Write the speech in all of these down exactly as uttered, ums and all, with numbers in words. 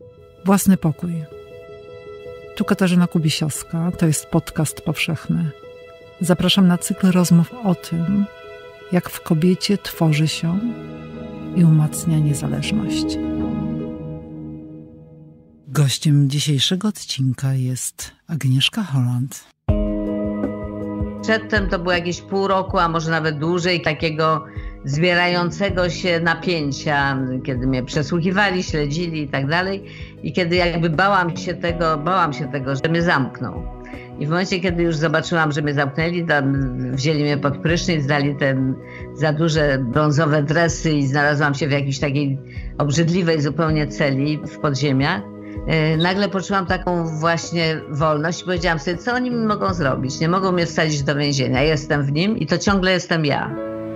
Własny pokój. Tu Katarzyna Kubisiowska, to jest podcast powszechny. Zapraszam na cykl rozmów o tym, jak w kobiecie tworzy się i umacnia niezależność. Gościem dzisiejszego odcinka jest Agnieszka Holland. Przedtem to było jakieś pół roku, a może nawet dłużej, takiego zbierającego się napięcia, kiedy mnie przesłuchiwali, śledzili i tak dalej. I kiedy jakby bałam się tego, bałam się tego, że mnie zamkną. I w momencie, kiedy już zobaczyłam, że mnie zamknęli, tam wzięli mnie pod prysznic, dali te za duże brązowe dresy i znalazłam się w jakiejś takiej obrzydliwej zupełnie celi w podziemiach. Nagle poczułam taką właśnie wolność i powiedziałam sobie, co oni mi mogą zrobić? Nie mogą mnie wsadzić do więzienia. Jestem w nim i to ciągle jestem ja.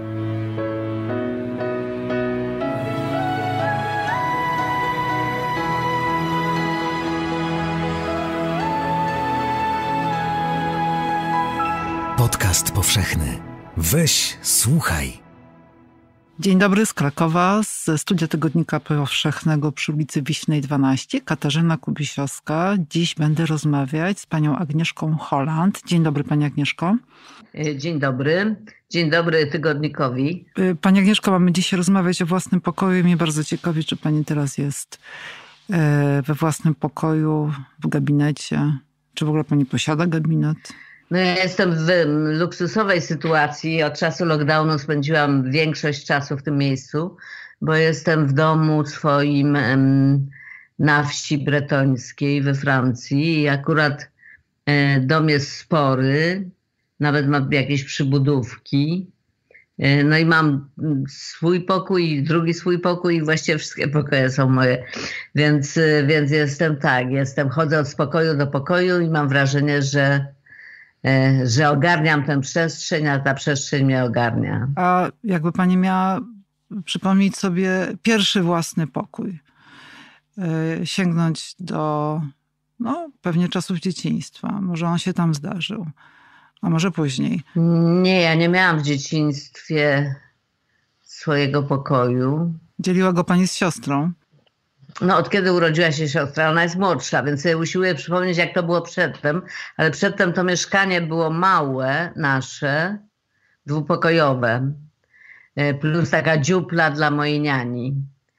Podcast powszechny. Weź, słuchaj. Dzień dobry z Krakowa, ze studia Tygodnika Powszechnego przy ulicy Wiśnej dwanaście. Katarzyna Kubisiowska. Dziś będę rozmawiać z panią Agnieszką Holland. Dzień dobry, pani Agnieszko. Dzień dobry. Dzień dobry Tygodnikowi. Pani Agnieszko, mamy dzisiaj rozmawiać o własnym pokoju. Mnie bardzo ciekawi, czy pani teraz jest we własnym pokoju, w gabinecie. Czy w ogóle pani posiada gabinet? No ja jestem w luksusowej sytuacji. Od czasu lockdownu spędziłam większość czasu w tym miejscu, bo jestem w domu swoim em, na wsi bretońskiej we Francji i akurat e, dom jest spory, nawet ma jakieś przybudówki. E, no i mam swój pokój, drugi swój pokój i właściwie wszystkie pokoje są moje. Więc, więc jestem tak, jestem, chodzę od pokoju do pokoju i mam wrażenie, że że ogarniam tę przestrzeń, a ta przestrzeń mnie ogarnia. A jakby pani miała przypomnieć sobie pierwszy własny pokój, sięgnąć do no, pewnie czasów dzieciństwa. Może on się tam zdarzył, a może później. Nie, ja nie miałam w dzieciństwie swojego pokoju. Dzieliła go pani z siostrą? No od kiedy urodziła się siostra, ona jest młodsza, więc sobie usiłuję przypomnieć, jak to było przedtem, ale przedtem to mieszkanie było małe, nasze, dwupokojowe, plus taka dziupla dla mojej niani.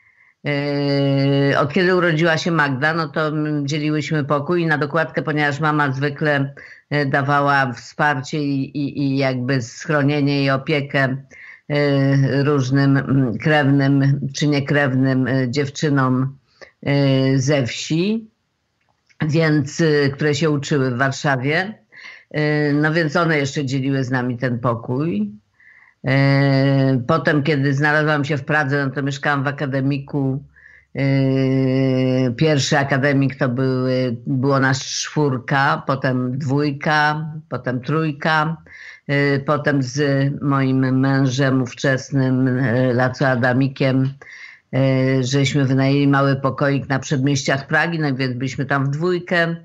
Od kiedy urodziła się Magda, no to dzieliłyśmy pokój i na dokładkę, ponieważ mama zwykle dawała wsparcie i, i, i jakby schronienie i opiekę różnym krewnym czy niekrewnym dziewczynom ze wsi, więc, które się uczyły w Warszawie. No więc one jeszcze dzieliły z nami ten pokój. Potem, kiedy znalazłam się w Pradze, no to mieszkałam w akademiku. Pierwszy akademik to były, było nas czwórka, potem dwójka, potem trójka. Potem z moim mężem ówczesnym, Laco Adamikiem, żeśmy wynajęli mały pokoik na przedmieściach Pragi, no więc byliśmy tam w dwójkę.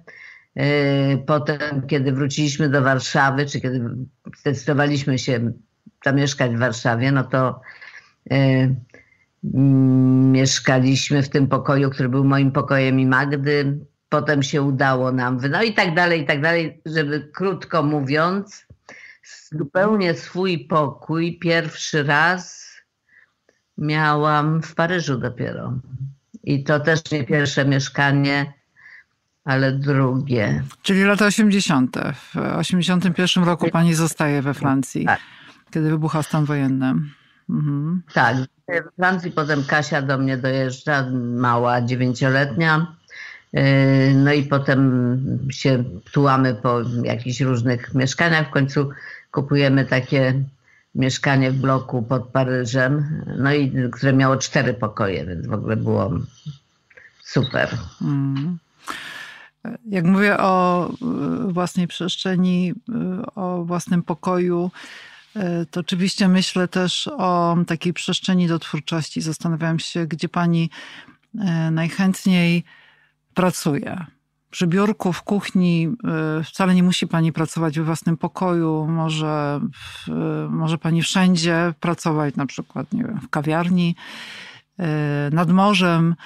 Potem, kiedy wróciliśmy do Warszawy, czy kiedy zdecydowaliśmy się zamieszkać w Warszawie, no to y, mieszkaliśmy w tym pokoju, który był moim pokojem i Magdy. Potem się udało nam, no i tak dalej, i tak dalej, żeby krótko mówiąc, zupełnie swój pokój pierwszy raz miałam w Paryżu dopiero. I to też nie pierwsze mieszkanie, ale drugie. Czyli lata osiemdziesiąte. W osiemdziesiątym pierwszym roku pani zostaje we Francji, tak, kiedy wybucha stan wojenny. Mhm. Tak, we Francji, potem Kasia do mnie dojeżdża, mała, dziewięcioletnia. No i potem się tułamy po jakichś różnych mieszkaniach. W końcu kupujemy takie mieszkanie w bloku pod Paryżem, no i które miało cztery pokoje, więc w ogóle było super. Mm. Jak mówię o własnej przestrzeni, o własnym pokoju, to oczywiście myślę też o takiej przestrzeni do twórczości. Zastanawiam się, gdzie pani najchętniej pracuje. Przy biurku, w kuchni, wcale nie musi pani pracować we własnym pokoju. Może, może pani wszędzie pracować, na przykład nie wiem, w kawiarni, nad morzem.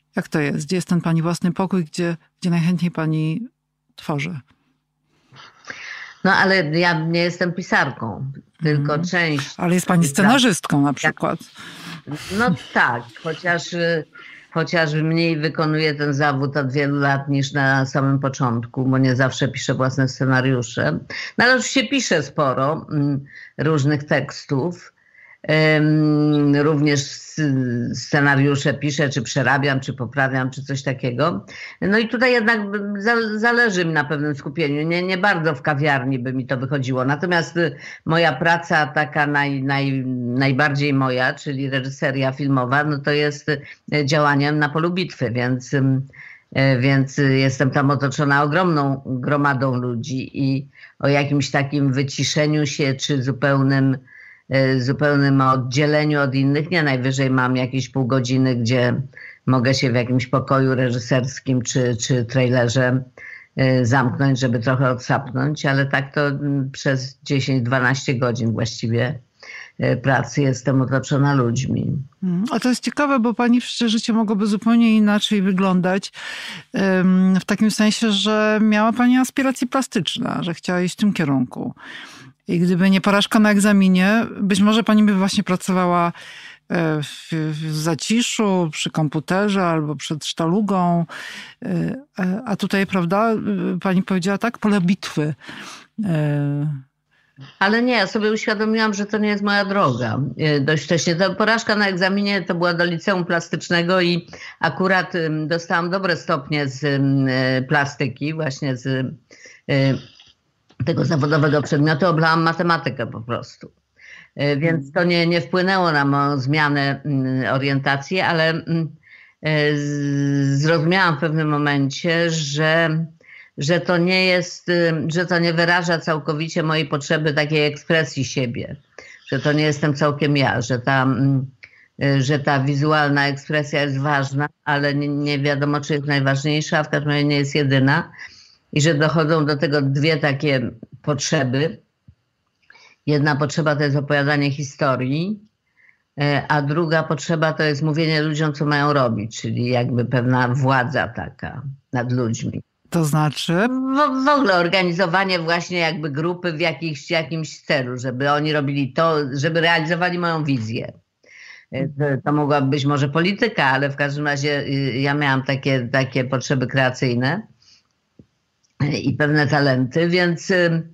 Jak to jest? Gdzie jest ten pani własny pokój, gdzie, gdzie najchętniej pani tworzy? No ale ja nie jestem pisarką, tylko mm. część... Ale jest pani scenarzystką na przykład. No tak, chociaż, chociaż mniej wykonuję ten zawód od wielu lat niż na samym początku, bo nie zawsze piszę własne scenariusze. No ale oczywiście piszę sporo różnych tekstów. Również scenariusze piszę, czy przerabiam, czy poprawiam, czy coś takiego. No i tutaj jednak zależy mi na pewnym skupieniu. Nie, nie bardzo w kawiarni by mi to wychodziło. Natomiast moja praca taka naj, naj, najbardziej moja, czyli reżyseria filmowa, no to jest działaniem na polu bitwy, więc, więc jestem tam otoczona ogromną gromadą ludzi i o jakimś takim wyciszeniu się, czy zupełnym zupełnym oddzieleniu od innych. Nie, najwyżej mam jakieś pół godziny, gdzie mogę się w jakimś pokoju reżyserskim czy, czy trailerze zamknąć, żeby trochę odsapnąć, ale tak to przez dziesięć dwanaście godzin właściwie pracy jestem otoczona ludźmi. A to jest ciekawe, bo pani przecież życie mogłoby zupełnie inaczej wyglądać. W takim sensie, że miała pani aspiracje plastyczne, że chciała iść w tym kierunku. I gdyby nie porażka na egzaminie, być może pani by właśnie pracowała w, w zaciszu, przy komputerze albo przed sztalugą. A tutaj, prawda, pani powiedziała tak, pole bitwy. Ale nie, ja sobie uświadomiłam, że to nie jest moja droga. Dość wcześnie. Ta porażka na egzaminie to była do liceum plastycznego i akurat dostałam dobre stopnie z plastyki, właśnie z tego zawodowego przedmiotu, oblałam matematykę po prostu. Więc to nie, nie wpłynęło na moją zmianę orientacji, ale zrozumiałam w pewnym momencie, że, że to nie jest, że to nie wyraża całkowicie mojej potrzeby takiej ekspresji siebie, że to nie jestem całkiem ja, że ta, że ta wizualna ekspresja jest ważna, ale nie, nie wiadomo, czy jest najważniejsza, a w każdym razie nie jest jedyna. I że dochodzą do tego dwie takie potrzeby. Jedna potrzeba to jest opowiadanie historii, a druga potrzeba to jest mówienie ludziom, co mają robić, czyli jakby pewna władza taka nad ludźmi. To znaczy? W, w ogóle organizowanie właśnie jakby grupy w jakiś, jakimś celu, żeby oni robili to, żeby realizowali moją wizję. To, to mogłaby być może polityka, ale w każdym razie ja miałam takie, takie potrzeby kreacyjne i pewne talenty, więc,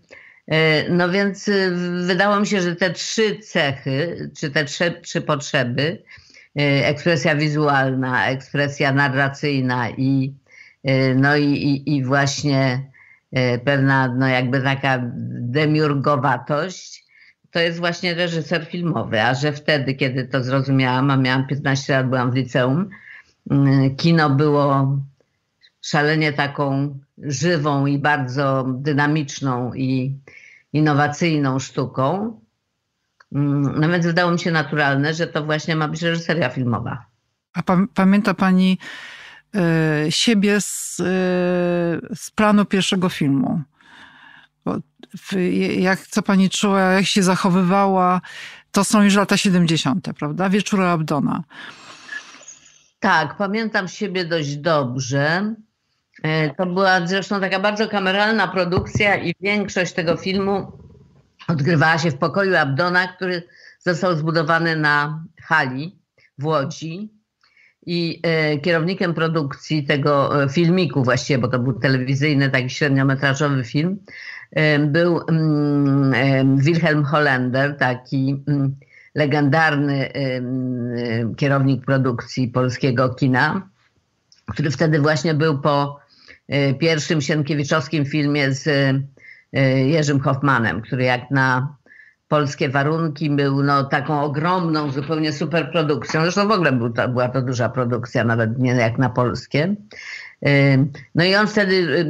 no więc wydało mi się, że te trzy cechy, czy te trzy, trzy potrzeby, ekspresja wizualna, ekspresja narracyjna i, no i, i, i właśnie pewna no jakby taka demiurgowatość, to jest właśnie reżyser filmowy, a że wtedy, kiedy to zrozumiałam, a miałam piętnaście lat, byłam w liceum, kino było szalenie taką żywą i bardzo dynamiczną i innowacyjną sztuką. No więc wydało mi się naturalne, że to właśnie ma być reżyseria filmowa. A pa- pamięta pani y, siebie z, y, z planu pierwszego filmu? Bo w, jak, co pani czuła, jak się zachowywała? To są już lata siedemdziesiąte, prawda? Wieczory Abdona. Tak, pamiętam siebie dość dobrze. To była zresztą taka bardzo kameralna produkcja i większość tego filmu odgrywała się w pokoju Abdona, który został zbudowany na hali w Łodzi. I kierownikiem produkcji tego filmiku właściwie, bo to był telewizyjny, taki średniometrażowy film, był Wilhelm Hollender, taki legendarny kierownik produkcji polskiego kina, który wtedy właśnie był po pierwszym sienkiewiczowskim filmie z Jerzym Hoffmanem, który jak na polskie warunki był no, taką ogromną, zupełnie super produkcją. Zresztą w ogóle był to, była to duża produkcja, nawet nie jak na polskie. No i on wtedy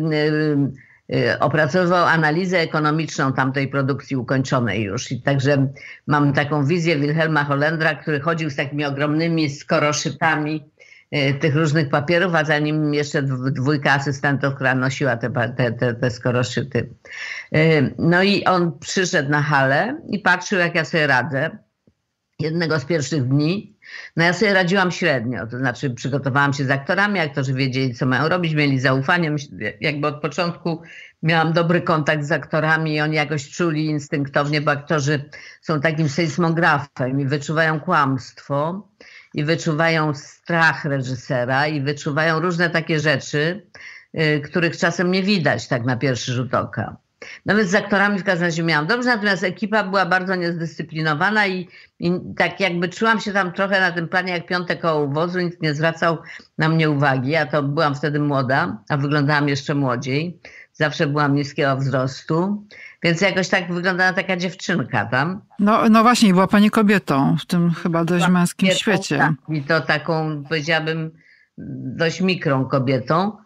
opracowywał analizę ekonomiczną tamtej produkcji ukończonej już. I także mam taką wizję Wilhelma Hollendra, który chodził z takimi ogromnymi skoroszytami tych różnych papierów, a za nim jeszcze dwójka asystentów, która nosiła te, te, te, te skoroszyty. No i on przyszedł na halę i patrzył, jak ja sobie radzę. Jednego z pierwszych dni No ja sobie radziłam średnio, to znaczy przygotowałam się z aktorami, aktorzy wiedzieli, co mają robić, mieli zaufanie. Jakby od początku miałam dobry kontakt z aktorami i oni jakoś czuli instynktownie, bo aktorzy są takim sejsmografem i wyczuwają kłamstwo, i wyczuwają strach reżysera, i wyczuwają różne takie rzeczy, y, których czasem nie widać tak na pierwszy rzut oka. No więc z aktorami w każdym razie miałam dobrze, natomiast ekipa była bardzo niezdyscyplinowana i, i tak jakby czułam się tam trochę na tym planie jak piąte koło wozu, nikt nie zwracał na mnie uwagi. Ja to byłam wtedy młoda, a wyglądałam jeszcze młodziej. Zawsze byłam niskiego wzrostu, więc jakoś tak wyglądała taka dziewczynka tam. No, no właśnie, była pani kobietą w tym chyba dość męskim kobietą, świecie. Tak, i to taką, powiedziałabym, dość mikrą kobietą.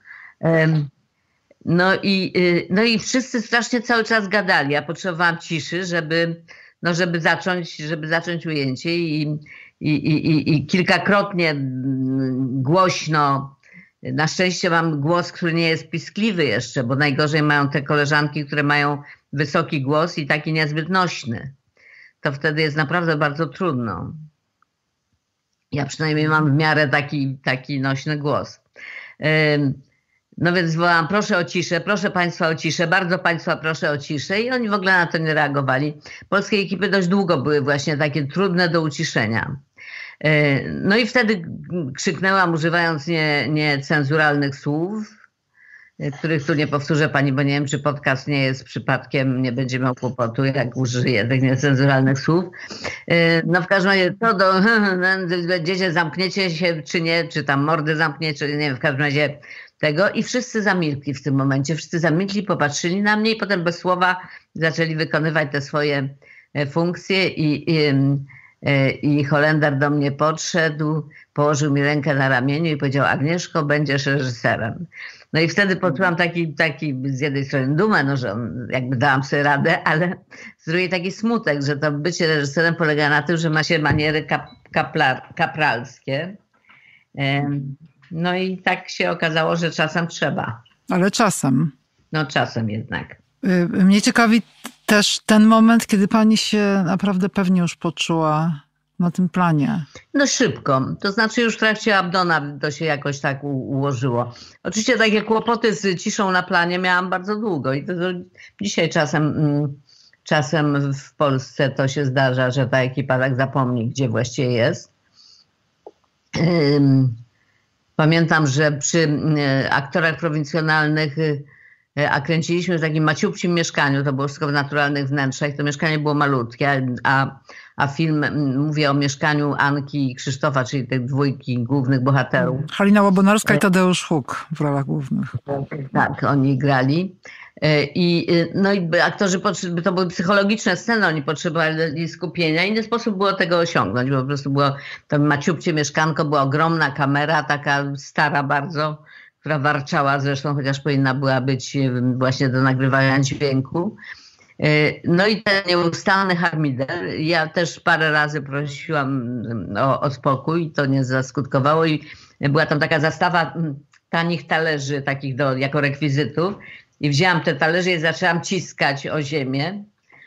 No i, no i wszyscy strasznie cały czas gadali. Ja potrzebowałam ciszy, żeby, no żeby, zacząć, żeby zacząć ujęcie i, i, i, i kilkakrotnie głośno. Na szczęście mam głos, który nie jest piskliwy jeszcze, bo najgorzej mają te koleżanki, które mają wysoki głos i taki niezbyt nośny. To wtedy jest naprawdę bardzo trudno. Ja przynajmniej mam w miarę taki, taki nośny głos. No więc wołałam, proszę o ciszę, proszę Państwa o ciszę, bardzo Państwa proszę o ciszę i oni w ogóle na to nie reagowali. Polskie ekipy dość długo były właśnie takie trudne do uciszenia. No i wtedy krzyknęłam, używając nie, niecenzuralnych słów, których tu nie powtórzę pani, bo nie wiem, czy podcast nie jest przypadkiem, nie będzie miał kłopotu, jak użyję tych niecenzuralnych słów. No w każdym razie, to do będziecie, zamkniecie się, czy nie, czy tam mordy zamkniecie, czy nie wiem, w każdym razie tego i wszyscy zamilkli w tym momencie, wszyscy zamilkli, popatrzyli na mnie i potem bez słowa zaczęli wykonywać te swoje funkcje i, i I Holender do mnie podszedł, położył mi rękę na ramieniu i powiedział: Agnieszko, będziesz reżyserem. No i wtedy poczułam taki, taki z jednej strony dumę, no, że jakby dałam sobie radę, ale z drugiej taki smutek, że to bycie reżyserem polega na tym, że ma się maniery kap, kaplar, kapralskie. No i tak się okazało, że czasem trzeba. Ale czasem. No czasem jednak. Mnie ciekawi też ten moment, kiedy pani się naprawdę pewnie już poczuła na tym planie. No szybko. To znaczy już w trakcie Abdona to się jakoś tak u- ułożyło. Oczywiście takie kłopoty z ciszą na planie miałam bardzo długo i to, to dzisiaj czasem, czasem w Polsce to się zdarza, że ta ekipa tak zapomni, gdzie właściwie jest. Pamiętam, że przy aktorach prowincjonalnych, a kręciliśmy w takim maciupcim mieszkaniu, to było wszystko w naturalnych wnętrzach, to mieszkanie było malutkie, a, a film, mówię o mieszkaniu Anki i Krzysztofa, czyli tych dwójki głównych bohaterów. Halina Łabonarska i Tadeusz Huk w rolach głównych. Tak, oni grali. I, no i aktorzy, to były psychologiczne sceny, oni potrzebowali skupienia i nie sposób było tego osiągnąć, bo po prostu było to maciupcie mieszkanko, była ogromna kamera, taka stara bardzo, która warczała zresztą, chociaż powinna była być właśnie do nagrywania dźwięku. No i ten nieustanny harmider. Ja też parę razy prosiłam o, o spokój, to nie zaskutkowało i była tam taka zastawa tanich talerzy, takich do, jako rekwizytów i wzięłam te talerze i zaczęłam ciskać o ziemię.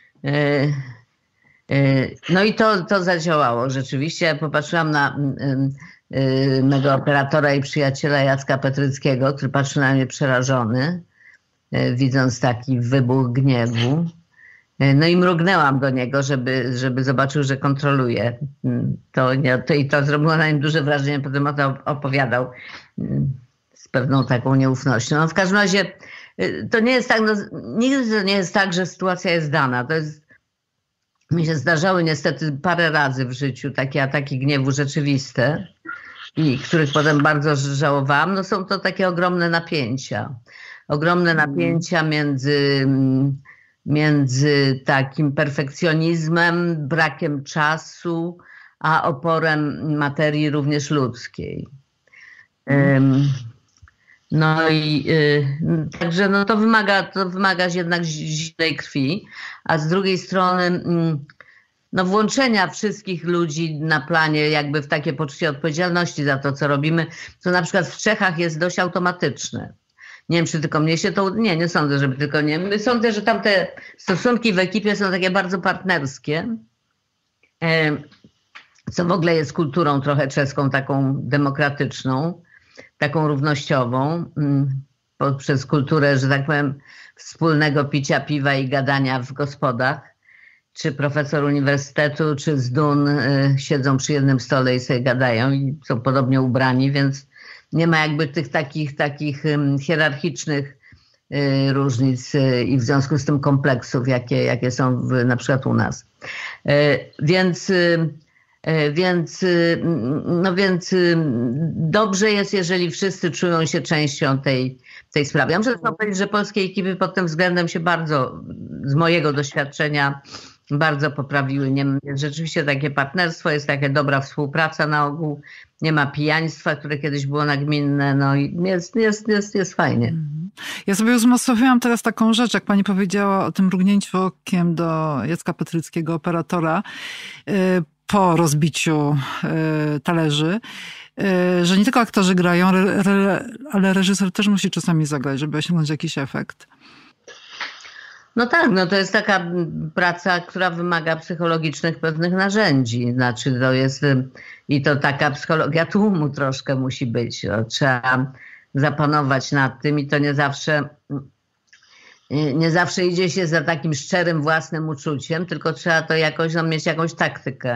No i to, to zadziałało rzeczywiście. Popatrzyłam na mego operatora i przyjaciela Jacka Petryckiego, który patrzył na mnie przerażony, widząc taki wybuch gniewu. No i mrugnęłam do niego, żeby, żeby zobaczył, że kontroluje. To, nie, to, I to zrobiło na nim duże wrażenie, potem o to opowiadał z pewną taką nieufnością. No w każdym razie to nie jest tak, no, nigdy to nie jest tak, że sytuacja jest dana. To jest, mi się zdarzały niestety parę razy w życiu takie ataki gniewu rzeczywiste, i których potem bardzo żałowałam. No są to takie ogromne napięcia. Ogromne napięcia między, między takim perfekcjonizmem, brakiem czasu, a oporem materii również ludzkiej. Um, No i y, także no to wymaga, to wymaga jednak zimnej krwi, a z drugiej strony y, no włączenia wszystkich ludzi na planie jakby w takie poczucie odpowiedzialności za to, co robimy, co na przykład w Czechach jest dość automatyczne. Nie wiem, czy tylko mnie się to... Nie, nie sądzę, żeby tylko nie. Sądzę, że tam te stosunki w ekipie są takie bardzo partnerskie. co w ogóle jest kulturą trochę czeską, taką demokratyczną, taką równościową, poprzez kulturę, że tak powiem, wspólnego picia piwa i gadania w gospodach. Czy profesor uniwersytetu, czy z D U N y, siedzą przy jednym stole i sobie gadają i są podobnie ubrani, więc nie ma jakby tych takich, takich y, hierarchicznych y, różnic y, i w związku z tym kompleksów, jakie, jakie są w, na przykład u nas. Y, więc y, y, więc, y, no więc y, dobrze jest, jeżeli wszyscy czują się częścią tej, tej sprawy. Ja muszę powiedzieć, że polskie ekipy pod tym względem się bardzo, z mojego doświadczenia, bardzo poprawiły. Nie, jest rzeczywiście takie partnerstwo, jest taka dobra współpraca na ogół, nie ma pijaństwa, które kiedyś było nagminne, no i jest, jest, jest, jest fajnie. Ja sobie uzmysłowiłam teraz taką rzecz, jak pani powiedziała o tym mrugnięciu okiem do Jacka Petryckiego, operatora, po rozbiciu talerzy, że nie tylko aktorzy grają, ale reżyser też musi czasami zagrać, żeby osiągnąć jakiś efekt. No tak, no to jest taka praca, która wymaga psychologicznych pewnych narzędzi. Znaczy to jest i to taka psychologia tłumu troszkę musi być. No, trzeba zapanować nad tym i to nie zawsze, nie zawsze idzie się za takim szczerym własnym uczuciem, tylko trzeba to jakoś, no, mieć jakąś taktykę.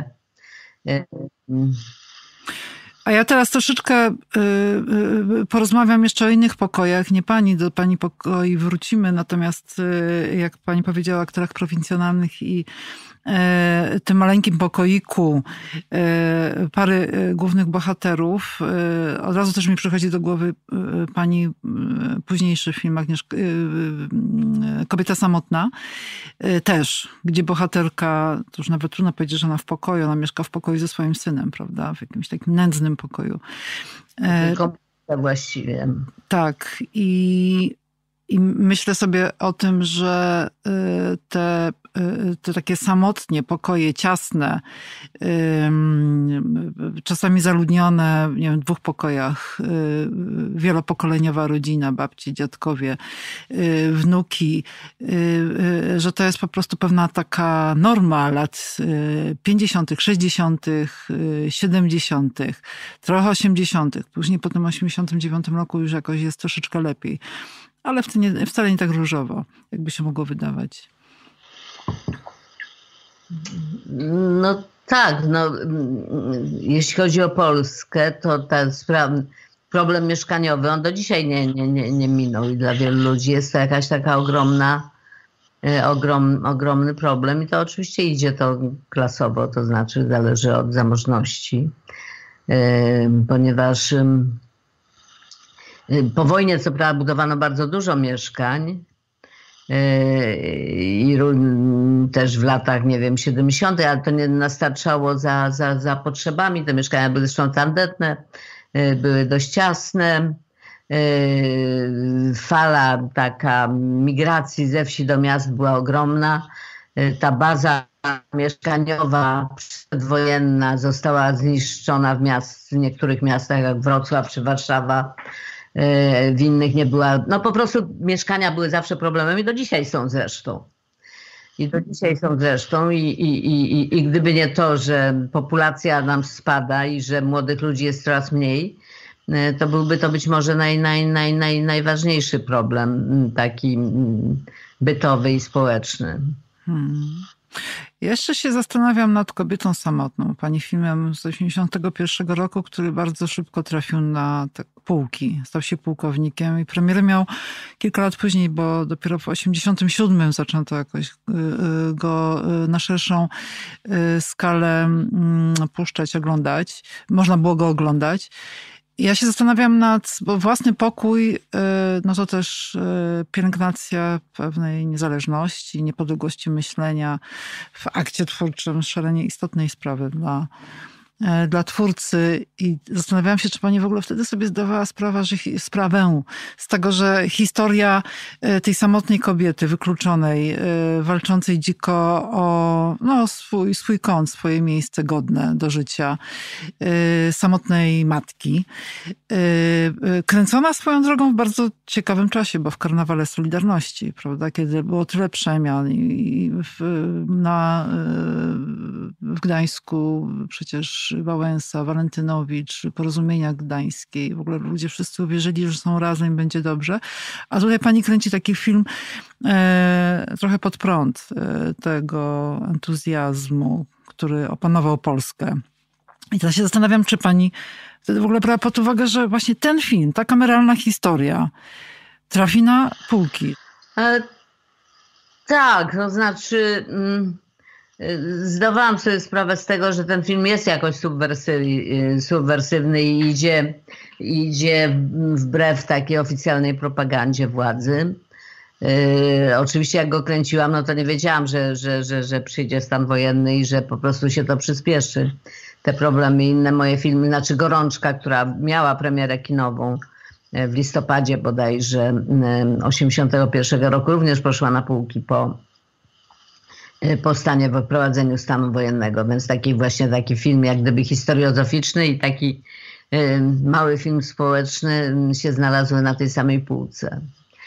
A ja teraz troszeczkę y, y, porozmawiam jeszcze o innych pokojach. Nie pani, do pani pokoi wrócimy, natomiast y, jak pani powiedziała o aktorach prowincjonalnych i y, tym maleńkim pokoiku y, pary y, głównych bohaterów, y, od razu też mi przychodzi do głowy y, pani y, późniejszy film Agnieszka, y, y, Kobieta samotna, y, też, gdzie bohaterka, to już nawet trudno powiedzieć, że ona w pokoju, ona mieszka w pokoju ze swoim synem, prawda, w jakimś takim nędznym pokoju. Kobieta właściwie. Tak. I, i myślę sobie o tym, że te, te takie samotnie pokoje, ciasne, czasami zaludnione, nie wiem, w dwóch pokojach, wielopokoleniowa rodzina, babci, dziadkowie, wnuki, że to jest po prostu pewna taka norma lat pięćdziesiątych, sześćdziesiątych, siedemdziesiątych, trochę osiemdziesiątych. Później po tym osiemdziesiątym dziewiątym roku już jakoś jest troszeczkę lepiej. Ale wcale nie, wcale nie tak różowo, jakby się mogło wydawać. No tak, no, jeśli chodzi o Polskę, to ten spra- problem mieszkaniowy, on do dzisiaj nie, nie, nie, nie minął i dla wielu ludzi jest to jakaś taka ogromna, ogrom, ogromny problem i to oczywiście idzie to klasowo, to znaczy zależy od zamożności, ponieważ po wojnie co prawda budowano bardzo dużo mieszkań i też w latach, nie wiem, siedemdziesiątych, ale to nie nastarczało za, za, za potrzebami. Te mieszkania były zresztą tandetne, były dość ciasne. Fala taka migracji ze wsi do miast była ogromna. Ta baza mieszkaniowa przedwojenna została zniszczona w, miast, w niektórych miastach jak Wrocław czy Warszawa. W innych nie była. No po prostu mieszkania były zawsze problemem i do dzisiaj są zresztą. I do dzisiaj są zresztą i, i, i, i gdyby nie to, że populacja nam spada i że młodych ludzi jest coraz mniej, to byłby to być może naj, naj, naj, naj, najważniejszy problem taki bytowy i społeczny. Hmm. Jeszcze się zastanawiam nad Kobietą samotną, pani filmem z osiemdziesiątego pierwszego roku, który bardzo szybko trafił na te półki. Stał się pułkownikiem i premierę miał kilka lat później, bo dopiero w osiemdziesiątym siódmym zaczęto jakoś go na szerszą skalę puszczać, oglądać. Można było go oglądać. Ja się zastanawiam nad, bo własny pokój, no to też pielęgnacja pewnej niezależności, niepodległości myślenia w akcie twórczym, szalenie istotnej sprawy dla, dla twórcy. I zastanawiałam się, czy pani w ogóle wtedy sobie zdawała sprawę, że, sprawę z tego, że historia tej samotnej kobiety, wykluczonej, walczącej dziko o no, swój, swój kąt, swoje miejsce godne do życia, samotnej matki, kręcona swoją drogą w bardzo ciekawym czasie, bo w Karnawale Solidarności, prawda, kiedy było tyle przemian i w, na, w Gdańsku przecież Rutkiewicz, Wałęsa, Walentynowicz, Porozumienia Gdańskiej. W ogóle ludzie wszyscy uwierzyli, że są razem i będzie dobrze. A tutaj pani kręci taki film e, trochę pod prąd e, tego entuzjazmu, który opanował Polskę. I teraz się zastanawiam, czy pani wtedy w ogóle brała pod uwagę, że właśnie ten film, ta kameralna historia trafi na półki. E, tak, to znaczy mm, zdawałam sobie sprawę z tego, że ten film jest jakoś subwersywny, subwersywny i idzie, idzie wbrew takiej oficjalnej propagandzie władzy. E, oczywiście jak go kręciłam, no to nie wiedziałam, że, że, że, że przyjdzie stan wojenny i że po prostu się to przyspieszy. Te problemy, inne moje filmy, znaczy Gorączka, która miała premierę kinową w listopadzie bodajże osiemdziesiątego pierwszego roku, również poszła na półki po, po stanie, po wprowadzeniu stanu wojennego. Więc taki właśnie taki film jak gdyby historiozoficzny i taki mały film społeczny się znalazły na tej samej półce.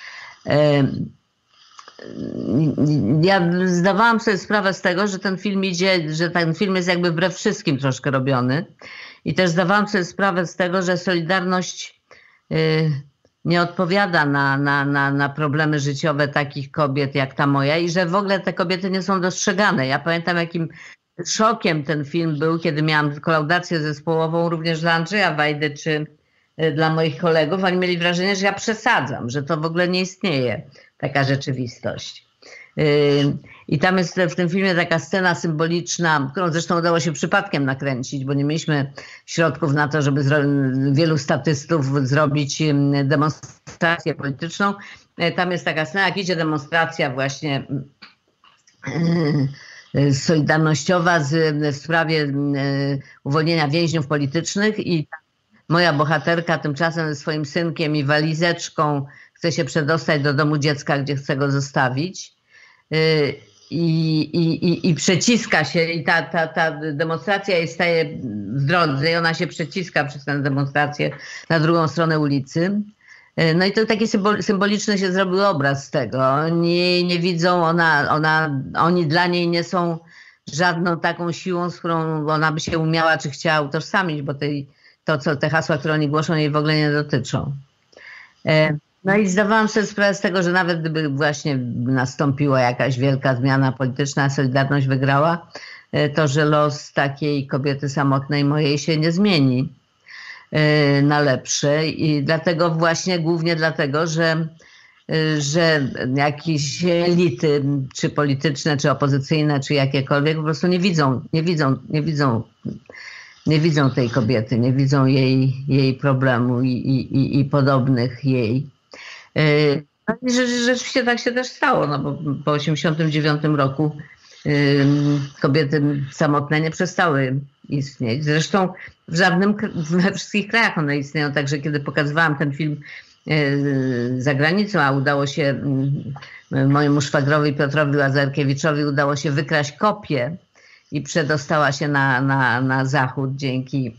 Ja zdawałam sobie sprawę z tego, że ten film idzie, że ten film jest jakby wbrew wszystkim troszkę robiony. I też zdawałam sobie sprawę z tego, że Solidarność y, nie odpowiada na, na, na, na problemy życiowe takich kobiet jak ta moja i że w ogóle te kobiety nie są dostrzegane. Ja pamiętam, jakim szokiem ten film był, kiedy miałam kolaudację zespołową również dla Andrzeja Wajdy czy y, dla moich kolegów. Oni mieli wrażenie, że ja przesadzam, że to w ogóle nie istnieje taka rzeczywistość. I tam jest w tym filmie taka scena symboliczna, którą zresztą udało się przypadkiem nakręcić, bo nie mieliśmy środków na to, żeby wielu statystów zrobić demonstrację polityczną. Tam jest taka scena, jak idzie demonstracja właśnie solidarnościowa z, w sprawie uwolnienia więźniów politycznych i moja bohaterka tymczasem ze swoim synkiem i walizeczką chce się przedostać do domu dziecka, gdzie chce go zostawić i, i, i, i przeciska się i ta, ta, ta demonstracja jej staje w drodze i ona się przeciska przez tę demonstrację na drugą stronę ulicy. No i to taki symboliczny się zrobił obraz z tego. Oni nie widzą, ona, ona, oni dla niej nie są żadną taką siłą, z którą ona by się umiała czy chciała utożsamić, bo tej, to, co, te hasła, które oni głoszą, jej w ogóle nie dotyczą. No i zdawałam sobie sprawę z tego, że nawet gdyby właśnie nastąpiła jakaś wielka zmiana polityczna, a Solidarność wygrała, to że los takiej kobiety samotnej mojej się nie zmieni na lepsze. I dlatego właśnie, głównie dlatego, że, że jakieś elity, czy polityczne, czy opozycyjne, czy jakiekolwiek, po prostu nie widzą, nie widzą, nie widzą, nie widzą tej kobiety, nie widzą jej, jej problemu i, i, i podobnych jej. No i rzeczywiście tak się też stało, no bo po osiemdziesiątym dziewiątym roku kobiety samotne nie przestały istnieć. Zresztą w żadnym, we wszystkich krajach one istnieją, także kiedy pokazywałam ten film za granicą, a udało się mojemu szwagrowi Piotrowi Łazarkiewiczowi udało się wykraść kopię i przedostała się na, na, na zachód dzięki,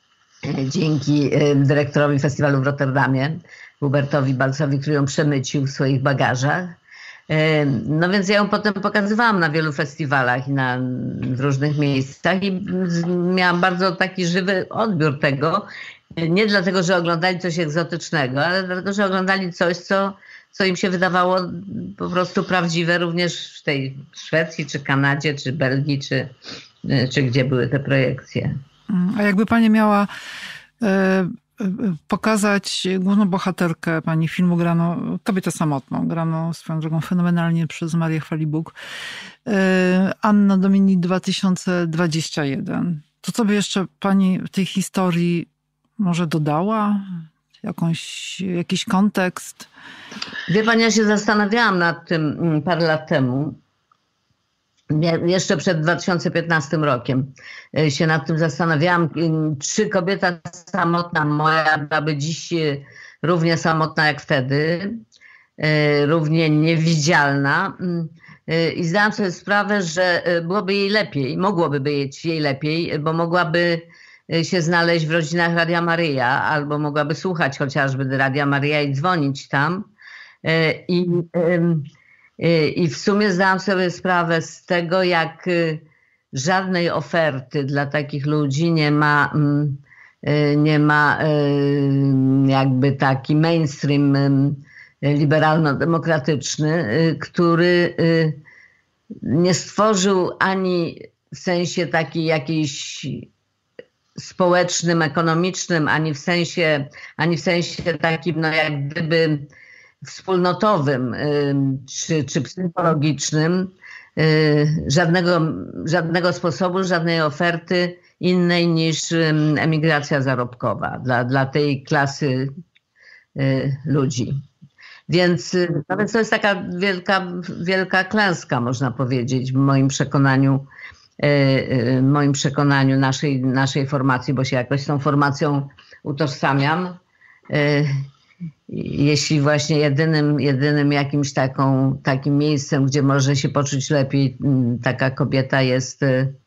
dzięki dyrektorowi festiwalu w Rotterdamie, Hubertowi Balcowi, który ją przemycił w swoich bagażach. No więc ja ją potem pokazywałam na wielu festiwalach i na, w różnych miejscach i miałam bardzo taki żywy odbiór tego. Nie dlatego, że oglądali coś egzotycznego, ale dlatego, że oglądali coś, co, co im się wydawało po prostu prawdziwe również w tej Szwecji, czy Kanadzie, czy Belgii, czy, czy gdzie były te projekcje. A jakby pani miała e, pokazać główną bohaterkę pani filmu, grano kobietę samotną, grano swoją drogą fenomenalnie przez Marię Chwalibuk, e, Anno Domini dwa tysiące dwadzieścia jeden. To co by jeszcze pani w tej historii może dodała? Jakąś, jakiś kontekst? Wie pani, ja się zastanawiałam nad tym parę lat temu. Jeszcze przed dwa tysiące piętnastym rokiem się nad tym zastanawiałam, czy kobieta samotna moja byłaby dziś równie samotna jak wtedy, równie niewidzialna. I zdałam sobie sprawę, że byłoby jej lepiej, mogłoby być jej lepiej, bo mogłaby się znaleźć w rodzinach Radia Maryja, albo mogłaby słuchać chociażby Radia Maryja i dzwonić tam. I, i w sumie zdałam sobie sprawę z tego, jak, żadnej oferty dla takich ludzi, nie ma, nie ma jakby taki mainstream liberalno-demokratyczny, który nie stworzył ani w sensie takiej jakiejś społecznym, ekonomicznym, ani w sensie, ani w sensie takim, no jak gdyby wspólnotowym czy, czy psychologicznym, żadnego, żadnego sposobu, żadnej oferty innej niż emigracja zarobkowa dla, dla tej klasy ludzi. Więc, no więc to jest taka wielka, wielka klęska, można powiedzieć, w moim przekonaniu, w moim przekonaniu naszej, naszej formacji, bo się jakoś z tą formacją utożsamiam. Jeśli właśnie jedynym, jedynym jakimś taką, takim miejscem, gdzie może się poczuć lepiej taka kobieta jest,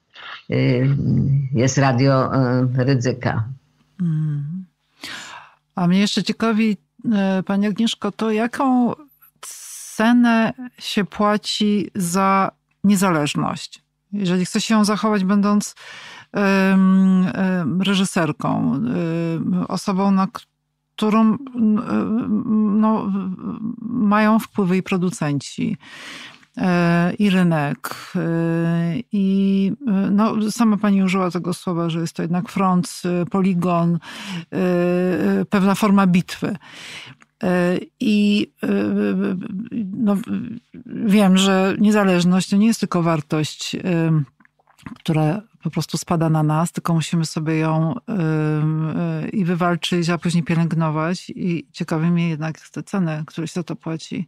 jest radio Rydzyka. Hmm. A mnie jeszcze ciekawi, Pani Agnieszko, to jaką cenę się płaci za niezależność? Jeżeli chce się ją zachować, będąc um, um, reżyserką, um, osobą, na którą no, mają wpływy i producenci, i rynek. I no, sama Pani użyła tego słowa, że jest to jednak front, poligon, pewna forma bitwy. I no, wiem, że niezależność to nie jest tylko wartość, która po prostu spada na nas, tylko musimy sobie ją i wywalczyć, a później pielęgnować. I ciekawi mnie jednak te ceny, które się za to płaci.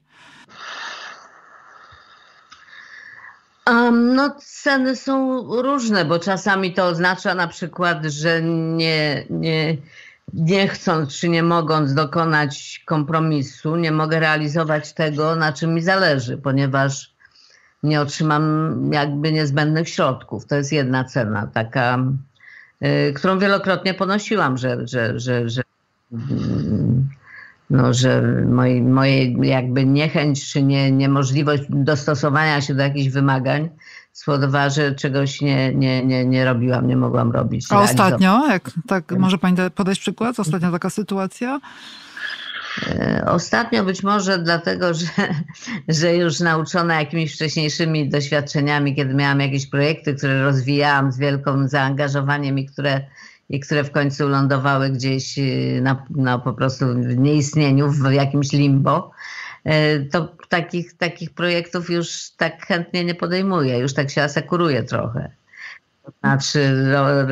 Um, no ceny są różne, bo czasami to oznacza na przykład, że nie, nie, nie chcąc czy nie mogąc dokonać kompromisu, nie mogę realizować tego, na czym mi zależy, ponieważ nie otrzymam jakby niezbędnych środków. To jest jedna cena, taka, y, którą wielokrotnie ponosiłam, że, że, że, że, y, no, że moje, moje jakby niechęć czy nie, niemożliwość dostosowania się do jakichś wymagań spowodowała, że czegoś nie, nie, nie, nie robiłam, nie mogłam robić. A ostatnio? Jak, tak, może Pani podać przykład? Ostatnia taka sytuacja? Ostatnio być może dlatego, że, że już nauczona jakimiś wcześniejszymi doświadczeniami, kiedy miałam jakieś projekty, które rozwijałam z wielkim zaangażowaniem i które, i które w końcu lądowały gdzieś na, na po prostu w nieistnieniu, w jakimś limbo, to takich, takich projektów już tak chętnie nie podejmuję, już tak się asekuruję trochę. To znaczy...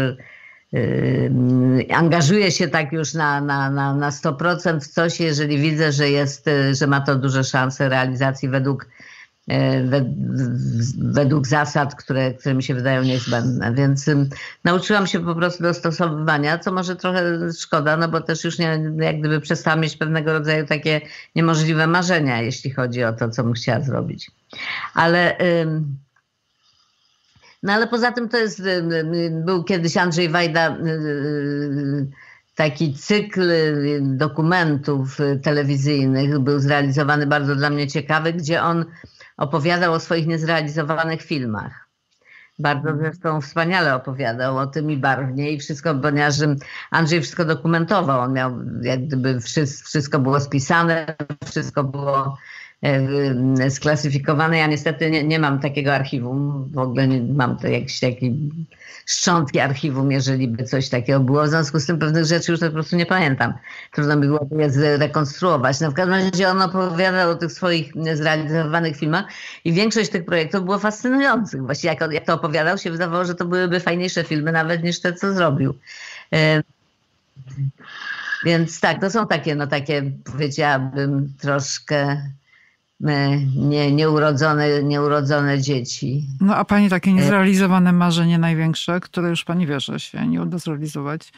Yy, angażuję się tak już na, na, na, na sto procent w coś, jeżeli widzę, że, jest, że ma to duże szanse realizacji według, wed, według zasad, które, które mi się wydają niezbędne. Więc um, nauczyłam się po prostu dostosowywania, co może trochę szkoda, no bo też już nie, jak gdyby przestałam mieć pewnego rodzaju takie niemożliwe marzenia, jeśli chodzi o to, co bym chciała zrobić. Ale... Um, No ale poza tym to jest, był kiedyś Andrzej Wajda, taki cykl dokumentów telewizyjnych, był zrealizowany bardzo dla mnie ciekawy, gdzie on opowiadał o swoich niezrealizowanych filmach. Bardzo zresztą wspaniale opowiadał o tym i barwnie i wszystko, ponieważ Andrzej wszystko dokumentował. On miał, jak gdyby wszystko było spisane, wszystko było sklasyfikowane. Ja niestety nie, nie mam takiego archiwum, w ogóle nie mam to jakieś takie szczątki archiwum, jeżeli by coś takiego było. W związku z tym pewnych rzeczy już po prostu nie pamiętam. Trudno mi było je zrekonstruować. No w każdym razie on opowiadał o tych swoich zrealizowanych filmach i większość tych projektów było fascynujących. Właściwie jak, jak to opowiadał, się wydawało, że to byłyby fajniejsze filmy nawet niż te, co zrobił. E, więc tak, to są takie, no takie, powiedziałabym, troszkę Nie, nieurodzone, nieurodzone dzieci. No a Pani takie niezrealizowane marzenie największe, które już Pani wie, że się nie uda zrealizować?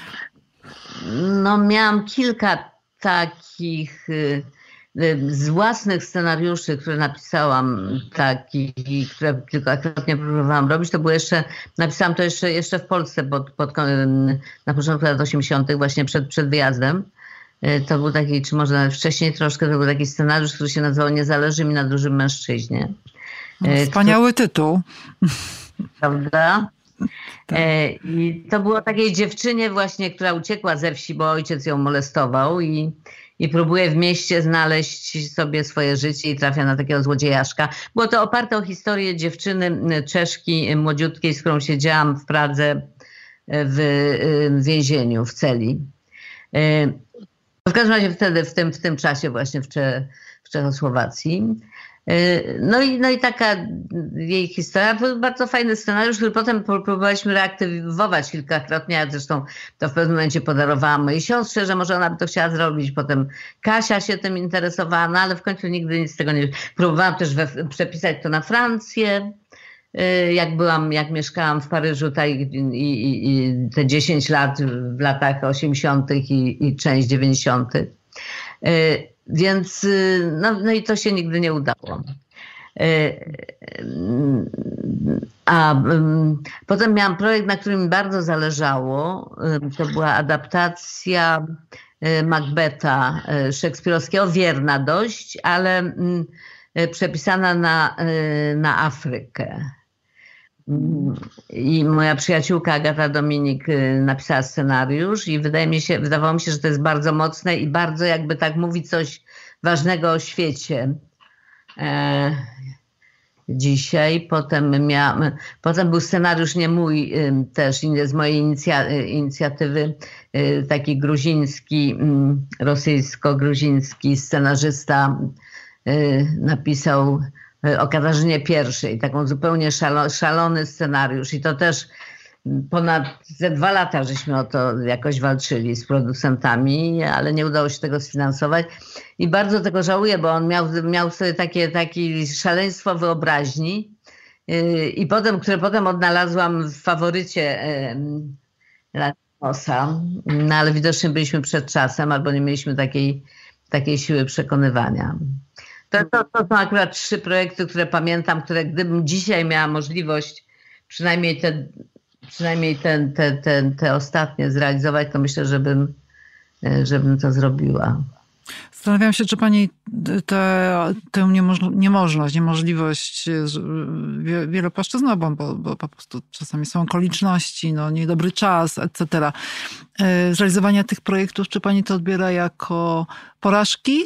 No miałam kilka takich z własnych scenariuszy, które napisałam, takich, które kilkakrotnie próbowałam robić. To było jeszcze, napisałam to jeszcze, jeszcze w Polsce pod, pod, na początku lat osiemdziesiątych, właśnie przed, przed wyjazdem. To był taki, czy może nawet wcześniej troszkę, to był taki scenariusz, który się nazywał Nie zależy mi na dużym mężczyźnie. Wspaniały który, tytuł. prawda? Tak. I to było takiej dziewczynie właśnie, która uciekła ze wsi, bo ojciec ją molestował i, i próbuje w mieście znaleźć sobie swoje życie i trafia na takiego złodziejaszka. Było to oparte o historię dziewczyny Czeszki, młodziutkiej, z którą siedziałam w Pradze w więzieniu, w celi. W każdym razie wtedy, w tym, w tym czasie właśnie w, Cze, w Czechosłowacji. No i, no i taka jej historia, to był bardzo fajny scenariusz, który potem próbowaliśmy reaktywować kilkakrotnie, ja zresztą to w pewnym momencie podarowałam mojej siostrze, że może ona by to chciała zrobić, potem Kasia się tym interesowała, no ale w końcu nigdy nic z tego nie... Próbowałam też we, przepisać to na Francję, jak byłam, jak mieszkałam w Paryżu tak, i, i, i te dziesięć lat w latach osiemdziesiątych i, i część dziewięćdziesiątych. Więc no, no i to się nigdy nie udało. A potem miałam projekt, na którym mi bardzo zależało. To była adaptacja Macbeta szekspirowskiego, wierna dość, ale przepisana na, na Afrykę. I moja przyjaciółka Agata Dominik napisała scenariusz i wydaje mi się, wydawało mi się, że to jest bardzo mocne i bardzo jakby tak mówi coś ważnego o świecie. E, dzisiaj. Potem miałam, potem był scenariusz nie mój też, z mojej inicja, inicjatywy, taki gruziński, rosyjsko-gruziński scenarzysta napisał o Katarzynie pierwszej, taką zupełnie szalo, szalony scenariusz i to też ponad ze dwa lata żeśmy o to jakoś walczyli z producentami, ale nie udało się tego sfinansować i bardzo tego żałuję, bo on miał, miał sobie takie, takie szaleństwo wyobraźni yy, i potem, które potem odnalazłam w faworycie yy, Lanthimos'a, no ale widocznie byliśmy przed czasem albo nie mieliśmy takiej, takiej siły przekonywania. To, to, to są akurat trzy projekty, które pamiętam, które gdybym dzisiaj miała możliwość przynajmniej te, przynajmniej ten, te, te, te ostatnie zrealizować, to myślę, żebym, żebym to zrobiła. Zastanawiam się, czy pani tę niemożność, niemożliwość wielopłaszczyznową, bo, bo po prostu czasami są okoliczności, no, niedobry czas, et cetera. Zrealizowania tych projektów, czy pani to odbiera jako porażki?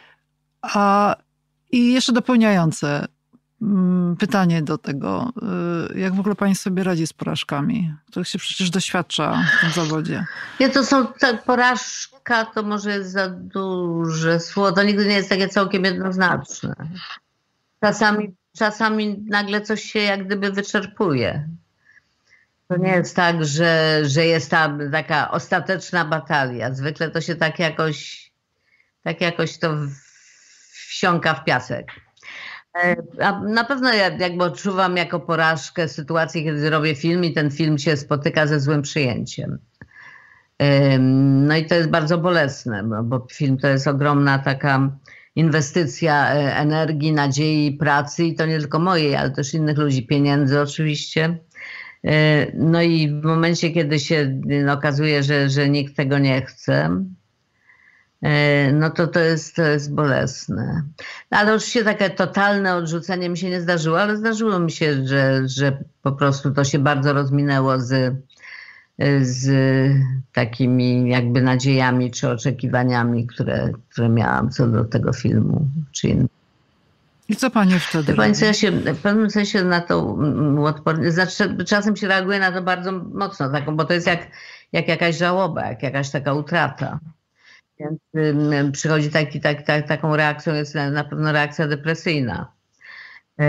A i jeszcze dopełniające pytanie do tego, jak w ogóle pani sobie radzi z porażkami, których się przecież doświadcza w tym zawodzie? Nie, to są, ta porażka to może jest za duże słowo, to nigdy nie jest takie całkiem jednoznaczne. Czasami, czasami nagle coś się jak gdyby wyczerpuje. To nie jest tak, że, że jest ta taka ostateczna batalia. Zwykle to się tak jakoś, tak jakoś to wsiąka w piasek. A na pewno ja jakby odczuwam jako porażkę sytuację, kiedy robię film i ten film się spotyka ze złym przyjęciem. No i to jest bardzo bolesne, bo film to jest ogromna taka inwestycja energii, nadziei, pracy i to nie tylko mojej, ale też innych ludzi, pieniędzy oczywiście. No i w momencie, kiedy się okazuje, że, że nikt tego nie chce, no to to jest, to jest bolesne. Ale oczywiście takie totalne odrzucenie mi się nie zdarzyło, ale zdarzyło mi się, że, że po prostu to się bardzo rozminęło z, z takimi jakby nadziejami czy oczekiwaniami, które, które miałam co do tego filmu. Czy inny. I co pani wtedy robi? Ja się w pewnym sensie na to odpornie, znaczy czasem się reaguje na to bardzo mocno, taką, bo to jest jak, jak jakaś żałoba, jak jakaś taka utrata. Więc y, przychodzi taki, tak, tak, taką reakcją, jest na, na pewno reakcja depresyjna. Y,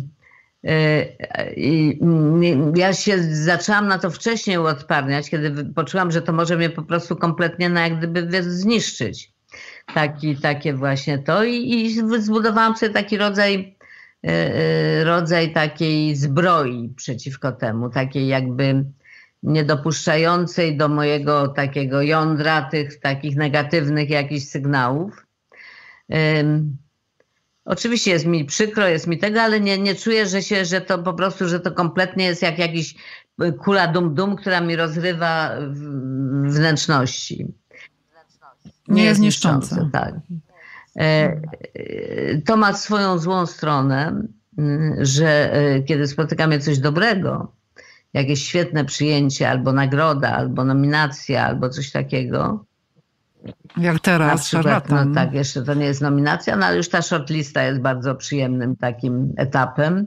y, y, ja się zaczęłam na to wcześniej uodparniać, kiedy poczułam, że to może mnie po prostu kompletnie no, jak gdyby zniszczyć. Taki, takie właśnie to i, i zbudowałam sobie taki rodzaj, y, y, rodzaj takiej zbroi przeciwko temu, takiej jakby niedopuszczającej do mojego takiego jądra tych takich negatywnych jakichś sygnałów. Um, oczywiście jest mi przykro, jest mi tego, ale nie, nie czuję, że się, że to po prostu, że to kompletnie jest jak jakiś kula dum-dum, która mi rozrywa wnętrzności. Nie, nie jest niszczące. Tak. E, to ma swoją złą stronę. że kiedy spotyka mnie coś dobrego, jakieś świetne przyjęcie, albo nagroda, albo nominacja, albo coś takiego. Jak teraz, szarlatan. No tak, jeszcze to nie jest nominacja, no ale już ta shortlista jest bardzo przyjemnym takim etapem.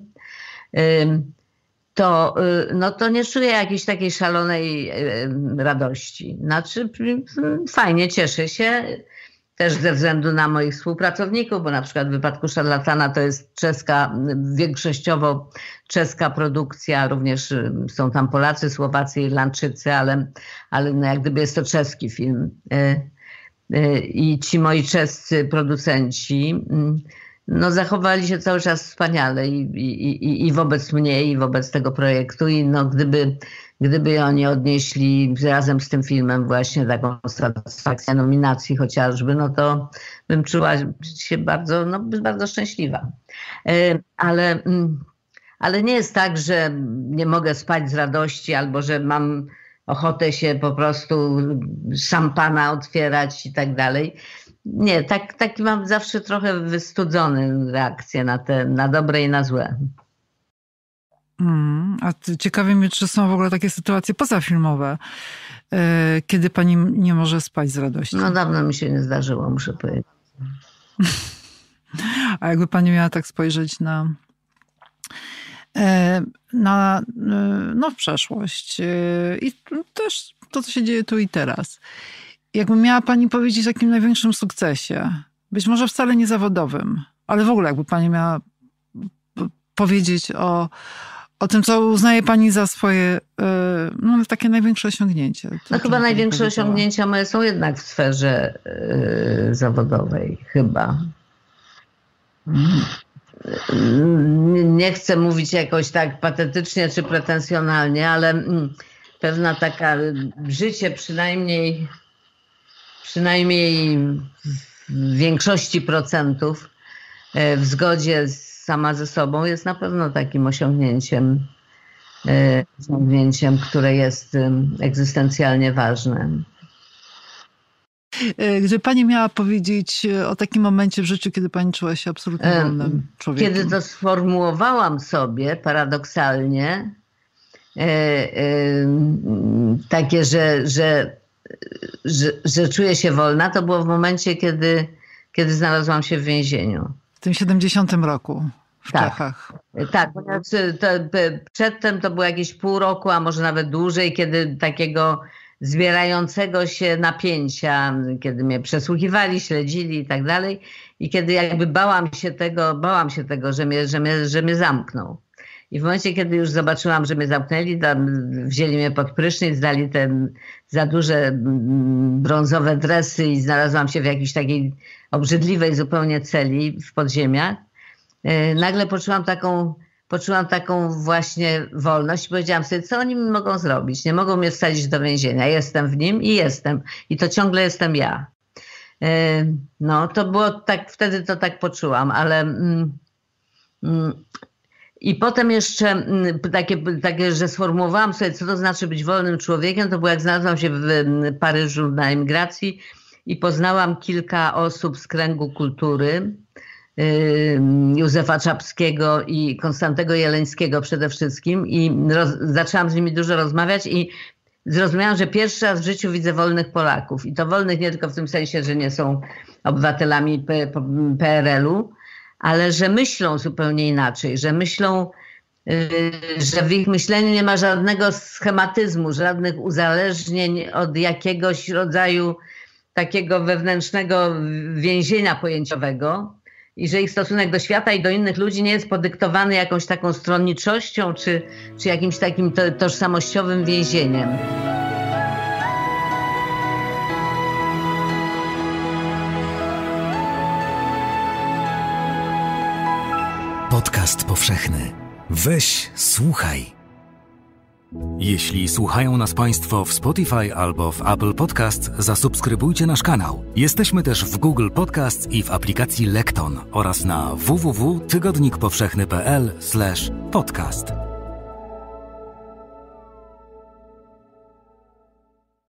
To, no to nie czuję jakiejś takiej szalonej radości. Znaczy fajnie, cieszę się. Też ze względu na moich współpracowników, bo na przykład w wypadku Szarlatana to jest czeska, większościowo czeska produkcja, również są tam Polacy, Słowacy, Irlandczycy, ale, ale no jak gdyby jest to czeski film. I ci moi czescy producenci no zachowali się cały czas wspaniale i, i, i wobec mnie, i wobec tego projektu. I no gdyby, gdyby oni odnieśli razem z tym filmem właśnie taką satysfakcję nominacji chociażby, no to bym czuła się bardzo, no, bardzo szczęśliwa. Ale, ale nie jest tak, że nie mogę spać z radości albo że mam ochotę się po prostu szampana otwierać i tak dalej. Nie, tak, taki mam zawsze trochę wystudzone reakcje na te, na dobre i na złe. Mm, a ciekawie mnie, czy są w ogóle takie sytuacje pozafilmowe, yy, kiedy pani nie może spać z radości? No dawno mi się nie zdarzyło, muszę powiedzieć. A jakby pani miała tak spojrzeć na, na no, w przeszłość i też to, co się dzieje tu i teraz. Jakby miała pani powiedzieć o takim największym sukcesie, być może wcale nie zawodowym, ale w ogóle jakby pani miała powiedzieć o, o tym, co uznaje pani za swoje no, takie największe osiągnięcie. To, no chyba największe osiągnięcia moje są jednak w sferze yy, zawodowej, chyba. Nie chcę mówić jakoś tak patetycznie czy pretensjonalnie, ale pewna taka życie przynajmniej przynajmniej w większości procentów w zgodzie sama ze sobą jest na pewno takim osiągnięciem, osiągnięciem, które jest egzystencjalnie ważne. Gdyby pani miała powiedzieć o takim momencie w życiu, kiedy pani czuła się absolutnie wolnym człowiekiem? Kiedy to sformułowałam sobie paradoksalnie, takie, że, że, że, że czuję się wolna, to było w momencie, kiedy, kiedy znalazłam się w więzieniu. W tym siedemdziesiątym roku w tak. Czechach. Tak, ponieważ to, przedtem to było jakieś pół roku, a może nawet dłużej, kiedy takiego zbierającego się napięcia, kiedy mnie przesłuchiwali, śledzili i tak dalej. I kiedy jakby bałam się tego, bałam się tego, że mnie, że mnie, że mnie zamkną. I w momencie, kiedy już zobaczyłam, że mnie zamknęli, tam wzięli mnie pod prysznic, dali te za duże brązowe dresy i znalazłam się w jakiejś takiej obrzydliwej zupełnie celi w podziemiach. Nagle poczułam taką, poczułam taką właśnie wolność i powiedziałam sobie, co oni mi mogą zrobić? Nie mogą mnie wsadzić do więzienia. Jestem w nim i jestem. I to ciągle jestem ja. No, to było tak, wtedy to tak poczułam, ale... Mm, mm, I potem jeszcze takie, takie, że sformułowałam sobie, co to znaczy być wolnym człowiekiem, to było jak znalazłam się w Paryżu na emigracji i poznałam kilka osób z kręgu kultury, Józefa Czapskiego i Konstantego Jeleńskiego przede wszystkim i roz, zaczęłam z nimi dużo rozmawiać i zrozumiałam, że pierwszy raz w życiu widzę wolnych Polaków i to wolnych nie tylko w tym sensie, że nie są obywatelami P R L-u, ale że myślą zupełnie inaczej, że myślą, że w ich myśleniu nie ma żadnego schematyzmu, żadnych uzależnień od jakiegoś rodzaju takiego wewnętrznego więzienia pojęciowego i że ich stosunek do świata i do innych ludzi nie jest podyktowany jakąś taką stronniczością czy, czy jakimś takim to, tożsamościowym więzieniem. Podcast powszechny. Weź, słuchaj. Jeśli słuchają nas Państwo w Spotify albo w Apple Podcast, zasubskrybujcie nasz kanał. Jesteśmy też w Google Podcast i w aplikacji Lekton oraz na w w w kropka tygodnik powszechny kropka p l slash podcast.